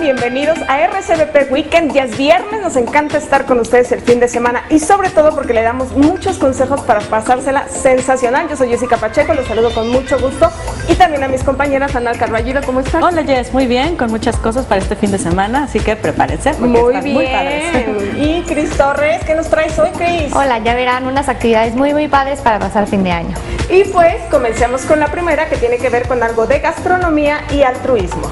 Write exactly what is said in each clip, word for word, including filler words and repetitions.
bienvenidos a R C B P Weekend. Ya es viernes, nos encanta estar con ustedes el fin de semana y sobre todo porque le damos muchos consejos para pasársela sensacional. Yo soy Jessica Pacheco, los saludo con mucho gusto y también a mis compañeras. Ana Carballido, ¿cómo están? Hola Jess, muy bien, con muchas cosas para este fin de semana, así que prepárense. Muy bien. Muy padres. Y Cris Torres, ¿qué nos traes hoy, Cris? Hola, ya verán unas actividades muy muy padres para pasar fin de año. Y pues comencemos con la primera, que tiene que ver con algo de gastronomía y altruismo.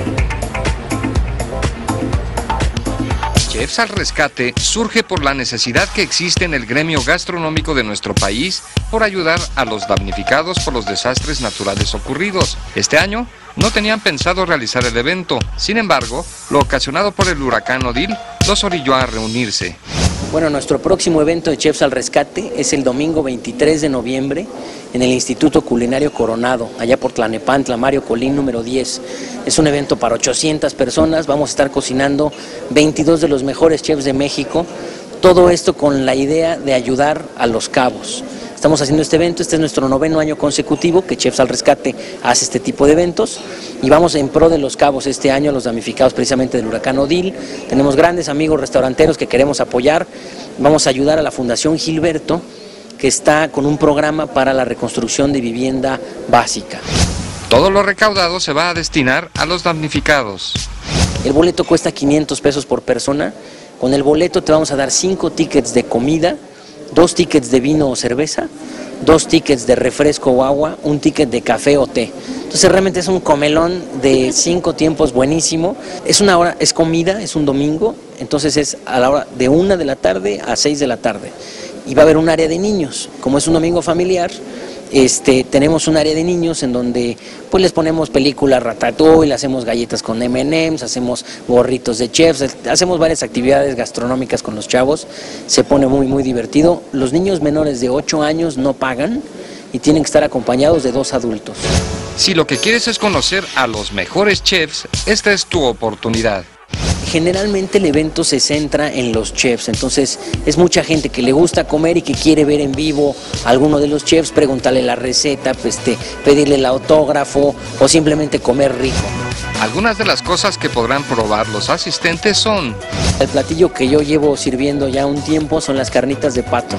Chefs al Rescate surge por la necesidad que existe en el gremio gastronómico de nuestro país por ayudar a los damnificados por los desastres naturales ocurridos. Este año no tenían pensado realizar el evento, sin embargo, lo ocasionado por el huracán Odil los orilló a reunirse. Bueno, nuestro próximo evento de Chefs al Rescate es el domingo veintitrés de noviembre en el Instituto Culinario Coronado, allá por Tlanepantla, Mario Colín número diez. Es un evento para ochocientas personas, vamos a estar cocinando veintidós de los mejores chefs de México, todo esto con la idea de ayudar a Los Cabos. Estamos haciendo este evento, este es nuestro noveno año consecutivo que Chefs al Rescate hace este tipo de eventos y vamos en pro de Los Cabos este año, los damnificados precisamente del huracán Odil. Tenemos grandes amigos restauranteros que queremos apoyar, vamos a ayudar a la Fundación Gilberto, que está con un programa para la reconstrucción de vivienda básica. Todo lo recaudado se va a destinar a los damnificados. El boleto cuesta quinientos pesos por persona, con el boleto te vamos a dar cinco tickets de comida, dos tickets de vino o cerveza, dos tickets de refresco o agua, un ticket de café o té. Entonces realmente es un comelón de cinco tiempos buenísimo. Es una hora, es comida, es un domingo, entonces es a la hora de una de la tarde a seis de la tarde. Y va a haber un área de niños, como es un domingo familiar. Este, tenemos un área de niños en donde pues les ponemos películas Ratatouille, hacemos galletas con eme and eme's, hacemos gorritos de chefs, hacemos varias actividades gastronómicas con los chavos, se pone muy muy divertido. Los niños menores de ocho años no pagan y tienen que estar acompañados de dos adultos. Si lo que quieres es conocer a los mejores chefs, esta es tu oportunidad. Generalmente el evento se centra en los chefs, entonces es mucha gente que le gusta comer y que quiere ver en vivo a alguno de los chefs, preguntarle la receta, pues, este, pedirle el autógrafo o simplemente comer rico. Algunas de las cosas que podrán probar los asistentes son: el platillo que yo llevo sirviendo ya un tiempo son las carnitas de pato.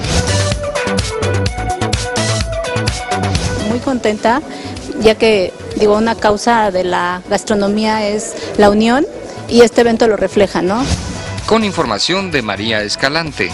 Muy contenta, ya que digo, una causa de la gastronomía es la unión. Y este evento lo refleja, ¿no? Con información de María Escalante.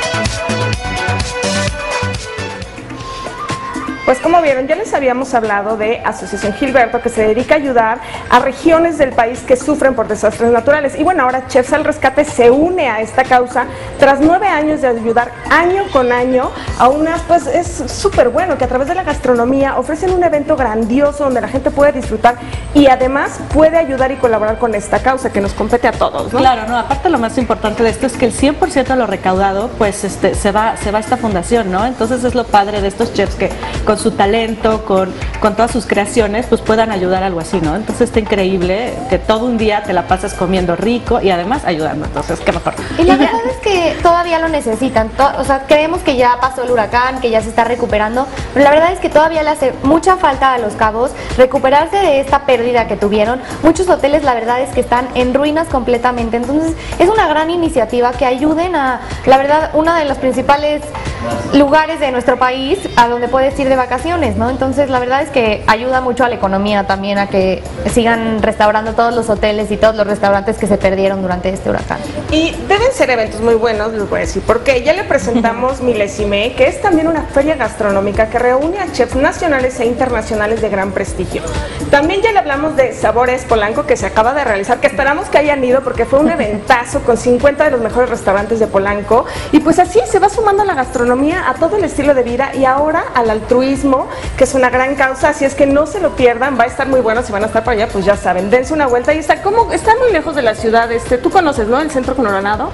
Pues como vieron, ya les habíamos hablado de Asociación Gilberto, que se dedica a ayudar a regiones del país que sufren por desastres naturales. Y bueno, ahora Chefs al Rescate se une a esta causa tras nueve años de ayudar año con año a unas, pues es súper bueno que a través de la gastronomía ofrecen un evento grandioso donde la gente puede disfrutar y además puede ayudar y colaborar con esta causa que nos compete a todos, ¿no? Claro, no, aparte lo más importante de esto es que el cien por ciento de lo recaudado pues este, se va se va a esta fundación, ¿no? Entonces es lo padre de estos chefs que con su talento, con, con todas sus creaciones, pues puedan ayudar a algo así, ¿no? Entonces está increíble que todo un día te la pases comiendo rico y además ayudando, entonces qué mejor. Y la y verdad ya... es que todavía lo necesitan, to o sea, creemos que ya pasó el huracán, que ya se está recuperando, pero la verdad es que todavía le hace mucha falta a Los Cabos recuperarse de esta pérdida que tuvieron. Muchos hoteles la verdad es que están en ruinas completamente, entonces es una gran iniciativa que ayuden a, la verdad, uno de los principales lugares de nuestro país a donde puedes ir de vacaciones, ¿no? Entonces la verdad es que ayuda mucho a la economía también, a que sigan restaurando todos los hoteles y todos los restaurantes que se perdieron durante este huracán. Y deben ser eventos muy buenos, les voy a decir, porque ya le presentamos Milésime, que es también una feria gastronómica que reúne a chefs nacionales e internacionales de gran prestigio. También ya le hablamos de Sabores Polanco, que se acaba de realizar, que esperamos que hayan ido porque fue un eventazo con cincuenta de los mejores restaurantes de Polanco, y pues así se va sumando a la gastronomía, a todo el estilo de vida y ahora al altruismo, que es una gran causa, así es que no se lo pierdan, va a estar muy bueno. Si van a estar para allá, pues ya saben, dense una vuelta. Y está como está muy lejos de la ciudad, este, tú conoces, ¿no? El Centro Coronado.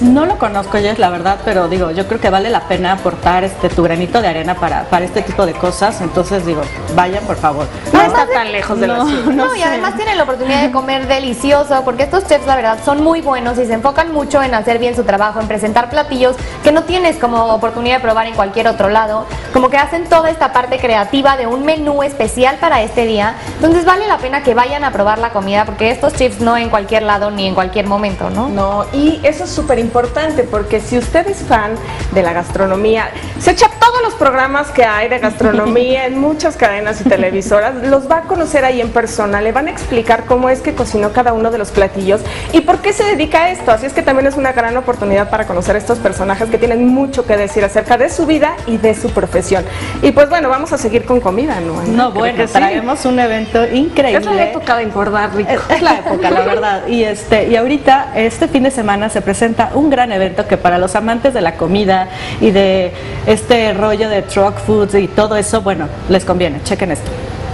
No lo conozco, Jess, la verdad, pero digo, yo creo que vale la pena aportar este tu granito de arena para, para este tipo de cosas, entonces digo, vayan por favor. No, no está tan lejos de no, la ciudad. No, no y sé. además tienen la oportunidad de comer delicioso, porque estos chefs la verdad son muy buenos y se enfocan mucho en hacer bien su trabajo, en presentar platillos que no tienes como oportunidad de probar en cualquier otro lado, como que hacen toda esta parte creativa de un menú especial para este día, entonces vale la pena que vayan a probar la comida, porque estos chefs no en cualquier lado ni en cualquier momento, ¿no? No, y eso es súper importante porque si usted es fan de la gastronomía, se echa todos los programas que hay de gastronomía en muchas cadenas y televisoras, los va a conocer ahí en persona, le van a explicar cómo es que cocinó cada uno de los platillos y por qué se dedica a esto, así es que también es una gran oportunidad para conocer a estos personajes que tienen mucho que decir acerca de su vida y de su profesión. Y pues bueno, vamos a seguir con comida, ¿no? No, Creo bueno, que sí. traemos un evento increíble. Es la época de engordar, rico. Es, es la época, la verdad. Y este y ahorita, este fin de semana se presenta un gran evento que para los amantes de la comida y de este rollo de truck foods y todo eso, bueno, les conviene. Chequen esto.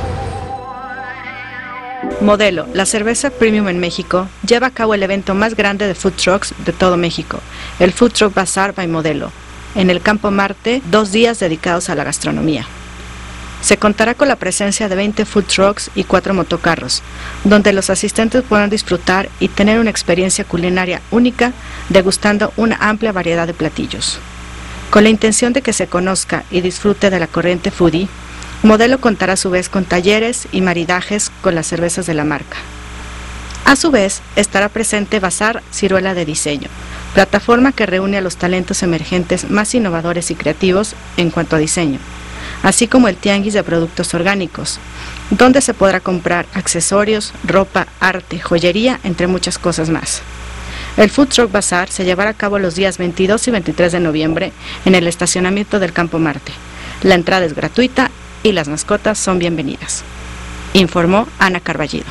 Modelo, la cerveza premium en México, lleva a cabo el evento más grande de food trucks de todo México, el Food Truck Bazaar by Modelo, en el Campo Marte, dos días dedicados a la gastronomía. Se contará con la presencia de veinte food trucks y cuatro motocarros, donde los asistentes podrán disfrutar y tener una experiencia culinaria única, degustando una amplia variedad de platillos. Con la intención de que se conozca y disfrute de la corriente foodie, Modelo contará a su vez con talleres y maridajes con las cervezas de la marca. A su vez, estará presente Bazaar Ciruela de Diseño, plataforma que reúne a los talentos emergentes más innovadores y creativos en cuanto a diseño, así como el tianguis de productos orgánicos, donde se podrá comprar accesorios, ropa, arte, joyería, entre muchas cosas más. El Food Truck Bazaar se llevará a cabo los días veintidós y veintitrés de noviembre en el estacionamiento del Campo Marte. La entrada es gratuita y las mascotas son bienvenidas, informó Ana Carballido.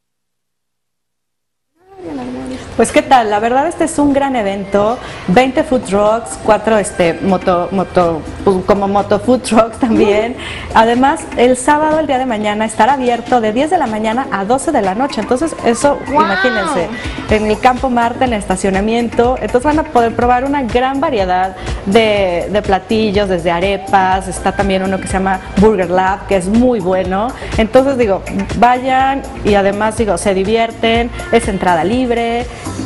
Pues qué tal, la verdad este es un gran evento, veinte food trucks, cuatro este moto moto pues, como moto food trucks también. Además, el sábado, el día de mañana, estará abierto de diez de la mañana a doce de la noche. Entonces, eso, wow. Imagínense, en el Campo Marte, en el estacionamiento, entonces van a poder probar una gran variedad de, de platillos, desde arepas, está también uno que se llama Burger Lab, que es muy bueno. Entonces, digo, vayan y además, digo, se divierten, es entrada libre.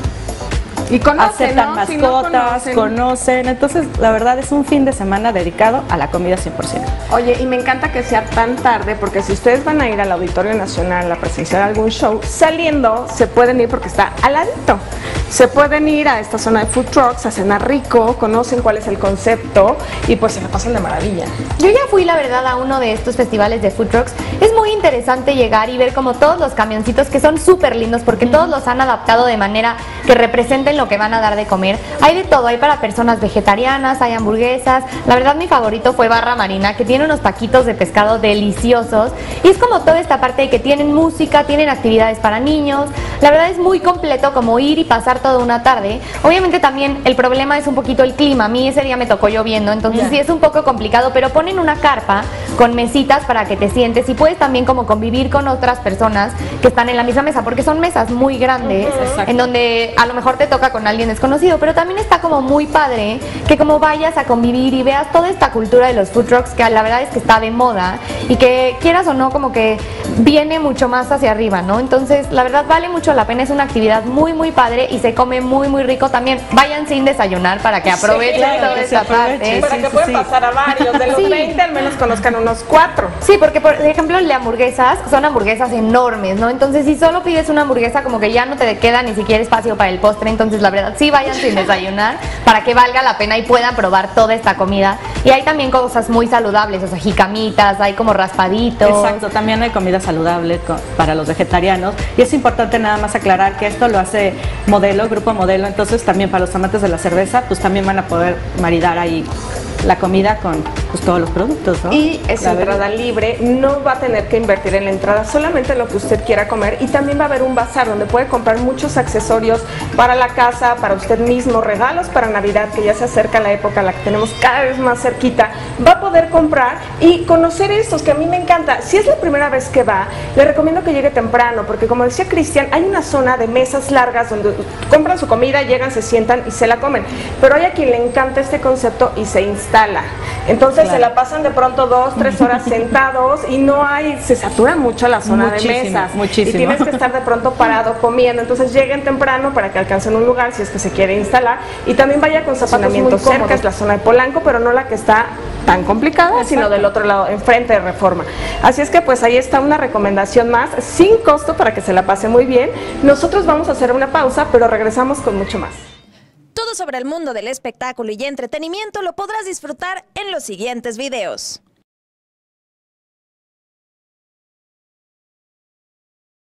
Y conocen, aceptan ¿no? mascotas, Si no conocen. conocen, entonces la verdad es un fin de semana dedicado a la comida cien por ciento. Oye, y me encanta que sea tan tarde, porque si ustedes van a ir al Auditorio Nacional a presenciar algún show, saliendo se pueden ir porque está al ladito. Se pueden ir a esta zona de food trucks a cenar rico, conocen cuál es el concepto y pues se la pasan de maravilla. Yo ya fui, la verdad, a uno de estos festivales de food trucks. Es muy interesante llegar y ver como todos los camioncitos que son súper lindos porque todos los han adaptado de manera que representen lo que van a dar de comer. Hay de todo, hay para personas vegetarianas, hay hamburguesas. La verdad mi favorito fue Barra Marina, que tiene unos taquitos de pescado deliciosos y es como toda esta parte de que tienen música, tienen actividades para niños. La verdad es muy completo como ir y pasar toda una tarde. Obviamente también el problema es un poquito el clima. A mí ese día me tocó lloviendo, entonces yeah. sí es un poco complicado, pero ponen una carpa con mesitas para que te sientes y puedes también como convivir con otras personas que están en la misma mesa, porque son mesas muy grandes, uh-huh. en donde a lo mejor te toca con alguien desconocido, pero también está como muy padre que como vayas a convivir y veas toda esta cultura de los food trucks, que la verdad es que está de moda y que quieras o no como que viene mucho más hacia arriba, ¿no? Entonces la verdad vale mucho la pena, es una actividad muy muy padre y se come muy muy rico. También vayan sin desayunar para que aprovechen sí, claro, toda que esta parte. Para sí, que sí, puedan sí. pasar a varios, de los sí. veinte al menos conozcan unos cuatro. Sí, porque por ejemplo el de hamburguesas son hamburguesas enormes, ¿no? Entonces si solo pides una hamburguesa como que ya no te queda ni siquiera espacio para el postre, entonces la verdad sí vayan sin desayunar para que valga la pena y puedan probar toda esta comida. Y hay también cosas muy saludables, o sea, jicamitas, hay como raspaditos. Exacto, también hay comida saludable para los vegetarianos y es importante nada más aclarar que esto lo hace Modelo, Grupo Modelo, entonces también para los amantes de la cerveza pues también van a poder maridar ahí la comida con pues, todos los productos, ¿no? Y es La entrada bebida. libre, no va a tener que invertir en la entrada, solamente lo que usted quiera comer, y también va a haber un bazar donde puede comprar muchos accesorios para la casa, para usted mismo, regalos para Navidad, que ya se acerca la época, la que tenemos cada vez más cerquita, va a poder comprar y conocer estos, que a mí me encanta. Si es la primera vez que va, le recomiendo que llegue temprano, porque como decía Cristian, hay una zona de mesas largas donde compran su comida, llegan, se sientan y se la comen, pero hay a quien le encanta este concepto y se instala. Entonces Claro. se la pasan de pronto dos, tres horas sentados y no hay, se satura mucho la zona Muchísimo, de mesas. muchísimo. Y tienes que estar de pronto parado comiendo. Entonces lleguen temprano para que alcancen un lugar si es que se quiere instalar. Y también vaya con estacionamiento cerca, es la zona de Polanco, pero no la que está tan complicada, Exacto. sino del otro lado, enfrente de Reforma. Así es que pues ahí está una recomendación más, sin costo, para que se la pase muy bien. Nosotros vamos a hacer una pausa, pero regresamos con mucho más. Todo sobre el mundo del espectáculo y entretenimiento lo podrás disfrutar en los siguientes videos.